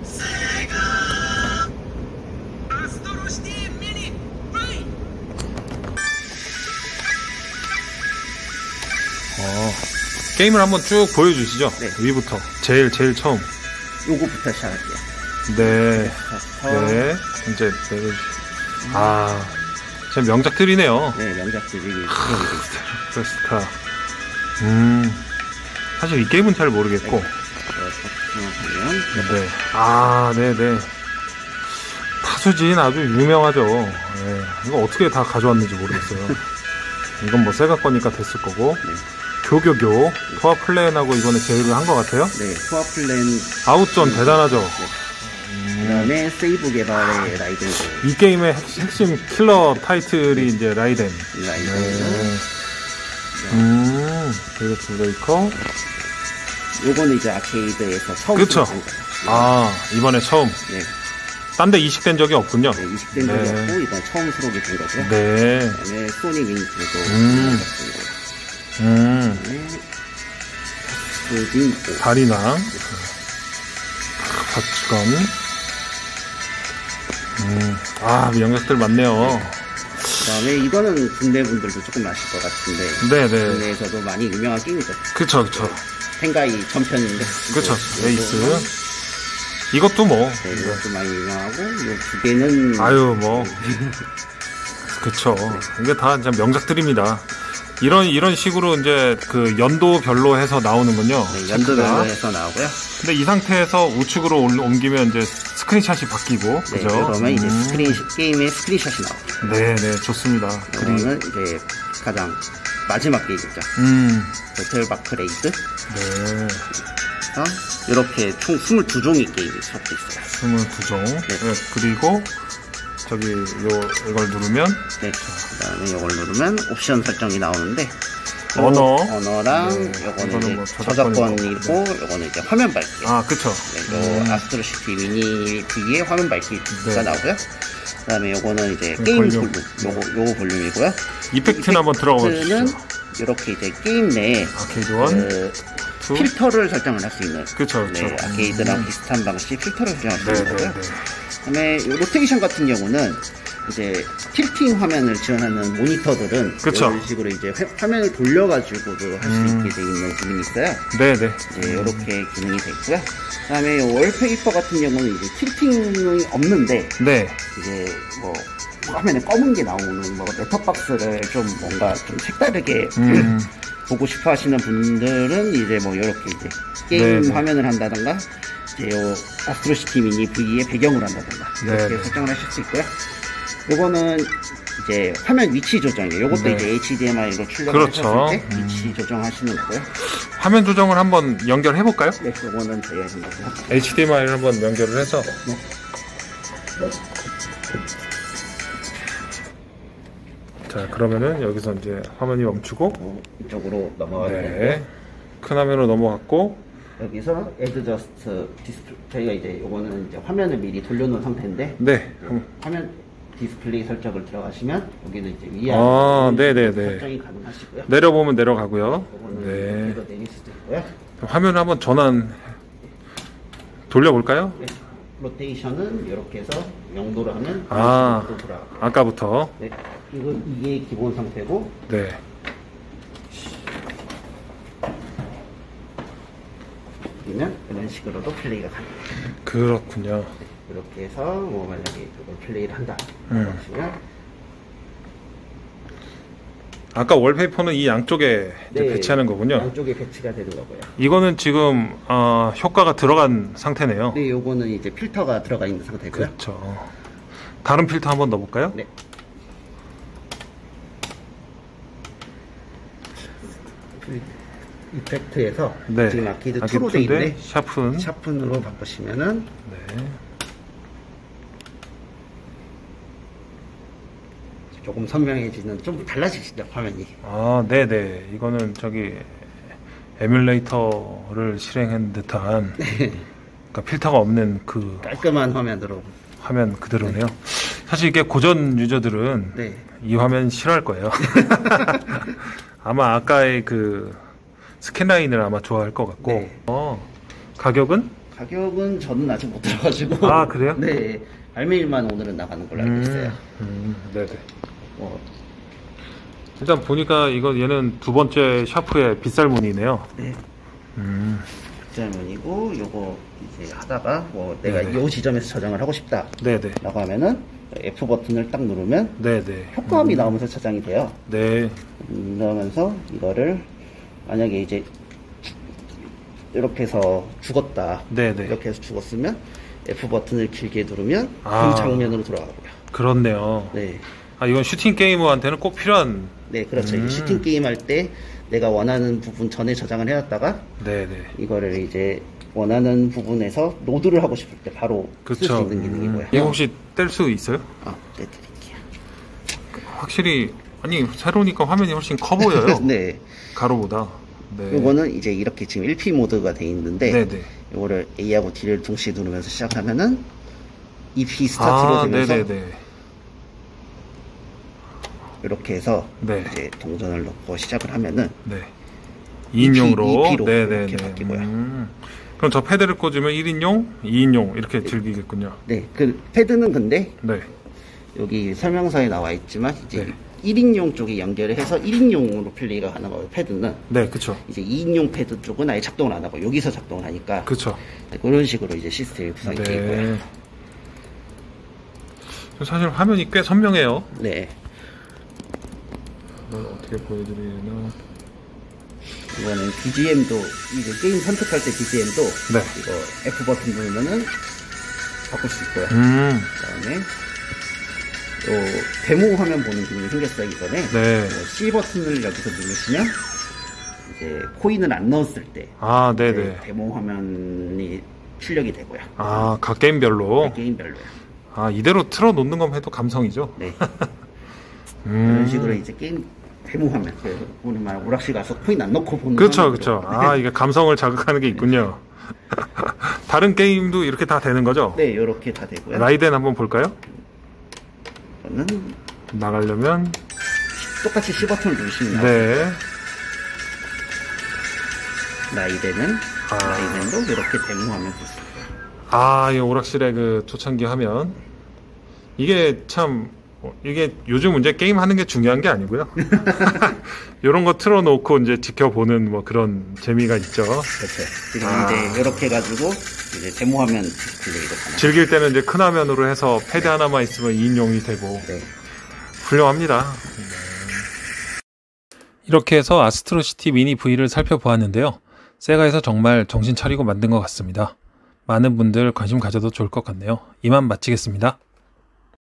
게임을 한번 쭉 보여주시죠. 네. 위부터 제일 처음. 요거부터 시작할게요. 네. 네. 이제 참 명작들이네요. 네, 명작들이 스타. 사실 이 게임은 잘 모르겠고. 네. 네네. 타수진 아주 유명하죠. 네. 이거 어떻게 다 가져왔는지 모르겠어요. 이건 뭐 세가 거니까 됐을 거고. 네. 교교교 토아 플랜하고 이번에 제휴를 한 것 같아요. 네, 토아 플랜 아웃존 대단하죠. 네. 그다음에 세이브 개발의 라이덴. 이 게임의 핵심 킬러 타이틀이 이제 라이덴. 데이트 브레이커. 요거는 이제 아케이드에서 처음. 그쵸. 이번에 처음. 네. 딴 데 이식된 적이 없군요. 네, 이식된 적이 없고 이번 처음 수록이 된 거죠. 네. 그다음에 소닉 윙크도 다리낭 박주건. 명작들 많네요. 그다음에 이거는 국내 분들도 조금 아실 것 같은데. 네네. 국내에서도 많이 유명한 게임이죠. 그쵸. 텐가이 전편인데. 그쵸. 에이스. 이것도 뭐. 네, 이것도 많이 유명하고, 이 두 개는. 그쵸. 이게 다 진짜 명작들입니다. 이런 식으로 이제 그 연도별로 해서 나오는군요. 네, 연도별로 해서 나오고요. 근데 이 상태에서 우측으로 옮기면 이제 스크린샷이 바뀌고, 네, 그죠? 그러면 이제 게임에 스크린샷이 나오죠. 네네, 좋습니다. 그러면 이제 가장 마지막 게임이죠. 배틀마크 레이드. 네. 이렇게 총 22종의 게임이 수록돼 있어요. 22종. 네. 그리고 저기 이걸 누르면 그다음에 이걸 누르면 옵션 설정이 나오는데 언어랑 요거는 뭐 이제 저작권이고 요거는 이제 화면 밝기. 그쵸. 요 아스트로시티 미니 V의 화면 밝기가 나오고요. 그다음에 요거는 이제 게임 볼륨. 요거 볼륨이고요. 이펙트는 한번 들어가 보시죠. 이렇게 이제 게임 내에 아케이드 1 필터를 설정을 할 수 있는. 그쵸. 네, 아케이드랑 비슷한 방식 필터를 설정할 수 있는 거고요. 그다음에 로테이션 같은 경우는 이제 틸팅 화면을 지원하는 모니터들은 이런 식으로 이제 화면을 돌려가지고도 할 수 있게 되어 있는 기능이 있어요. 네네. 이렇게 기능이 되어 있고요. 그다음에 월페이퍼 같은 경우는 이제 틸팅이 없는데, 이제 뭐 화면에 검은 게 나오는 뭐 넷톱박스를 좀 뭔가 좀 색다르게 보고 싶어 하시는 분들은 이제 뭐 이렇게 이제 게임 화면을 한다던가, 이제 요 아스트로시티 미니 V의 배경을 한다던가 이렇게 설정을 하실 수 있고요. 요거는 이제 화면 위치 조정이에요. 요것도 이제 HDMI로 출력을 하셨을 때 위치 조정하시는 거고요. 화면 조정을 한번 연결해 볼까요? 네, 요거는 저희가 한번 HDMI를 한번 연결을 해서. 자, 그러면은 여기서 이제 화면이 멈추고 이쪽으로 넘어가요. 큰 화면으로 넘어갔고, 여기서 애드저스트 디스플레이, 저희가 이제 요거는 이제 화면을 미리 돌려놓은 상태인데, 화면 디스플레이 설정을 들어가시면 여기는 이제 위아래 설정이 가능하시고요. 내려보면 내려가고요. 내릴 수도 있고요. 화면을 한번 전환 돌려볼까요? 네. 로테이션은 이렇게 해서 0도로 하면 아까부터. 네. 이게 기본 상태고. 네. 그러면 이런 식으로도 플레이가 가능해요. 그렇군요. 이렇게 해서 뭐 만약에 이걸 플레이를 한다 하시면, 아까 월페이퍼는 이 양쪽에 배치하는 거군요. 양쪽에 배치가 되는 거고요. 이거는 지금 효과가 들어간 상태네요. 네, 요거는 이제 필터가 들어가 있는 상태고요. 그렇죠. 다른 필터 한번 넣어볼까요? 네. 이펙트에서 지금 아케이드 2로 돼 있는데 샤픈으로 바꾸시면은 조금 선명해지는, 좀 달라지시죠, 화면이. 네네. 이거는 저기 에뮬레이터를 실행한 듯한 그러니까 필터가 없는 그 깔끔한 화면으로 화면 그대로네요. 사실 이게 고전 유저들은 이 화면 싫어할 거예요. 아마 아까의 그 스캔라인을 아마 좋아할 것 같고. 가격은? 가격은 저는 아직 못 들어가지고. 아, 그래요? 네. 발매일만 오늘은 나가는 걸로 알고 있어요. 네네. 일단 보니까 얘는 두 번째 샤프의 빗살무늬네요. 네. 빗살무늬고, 요거 이제 하다가 내가 네네. 요 지점에서 저장을 하고 싶다. 네네. 라고 하면은 F 버튼을 딱 누르면 네네. 효과음이 나오면서 저장이 돼요. 네. 나오면서 이거를 만약에 이제 이렇게 해서 죽었다. 네네. 이렇게 해서 죽었으면 F 버튼을 길게 누르면 아. 그 장면으로 돌아가고요. 그렇네요. 네. 이건 슈팅 게이머한테는 꼭 필요한. 네, 그렇죠. 이제 슈팅 게임 할 때 내가 원하는 부분 전에 저장을 해놨다가 네네. 이거를 이제 원하는 부분에서 로드를 하고 싶을 때 바로 쓸 수 그쵸. 있는 기능이고요. 이거 혹시 뗄 수 있어요? 네, 드릴게요. 확실히 새로우니까 화면이 훨씬 커 보여요. 네. 가로보다. 네. 요거는 이제 이렇게 지금 1P 모드가 돼 있는데 네네. 요거를 A하고 D를 동시에 누르면서 시작하면은 EP 스타트로 되면서 네네네. 이렇게 해서 네. 이제 동전을 넣고 시작을 하면은 네. 2인용으로. EP로 네네네. 이렇게 바뀌고요. 그럼 저 패드를 꽂으면 1인용, 2인용 이렇게 즐기겠군요. 네, 그 패드는 근데 네. 여기 설명서에 나와 있지만 이제 네. 1인용 쪽에 연결을 해서 1인용으로 플레이가 가능하고요. 패드는 네, 그쵸. 이제 2인용 패드 쪽은 아예 작동을 안 하고 여기서 작동을 하니까 그쵸. 네, 그런 식으로 이제 시스템이 구성이 되어 있고요. 네. 사실 화면이 꽤 선명해요. 네, 이걸 어떻게 보여드리나. 이거는 BGM도 이제 게임 선택할 때 BGM도 네. 이거 F 버튼 누르면은 바꿀 수 있고요. 그다음에 요 데모 화면 보는 기능이 생겼어요 이번에. 네. C 버튼을 여기서 누르시면 이제 코인을 안 넣었을 때 네네. 데모 화면이 출력이 되고요. 각 게임별로. 네, 게임별로요. 이대로 틀어놓는 것만 해도 감성이죠. 네. 이런 식으로 이제 게임 데모 화면. 우리 말 오락실 가서 코인 안 넣고 보는. 그쵸, 그쵸. 이게 감성을 자극하는 게 있군요. 다른 게임도 이렇게 다 되는 거죠? 네, 이렇게 다 되고요. 라이덴 한번 볼까요? 저는 나가려면. 똑같이 C 버튼을 누르시면 네. 라이덴도 이렇게 데모 화면 볼 수 있고요. 이 오락실의 그 초창기 화면. 이게 참, 이게 요즘 이제 게임 하는 게 중요한 게 아니고요. 요런 거 틀어놓고 이제 지켜보는 뭐 그런 재미가 있죠. 그렇죠. 지금 이제 이렇게 해가지고 이제 데모 화면 디스플레이로 가능. 즐길 때는 이제 큰 화면으로 해서 패드 하나만 있으면 2인용이 되고. 네. 훌륭합니다. 이렇게 해서 아스트로시티 미니 V를 살펴보았는데요. 세가에서 정말 정신 차리고 만든 것 같습니다. 많은 분들 관심 가져도 좋을 것 같네요. 이만 마치겠습니다.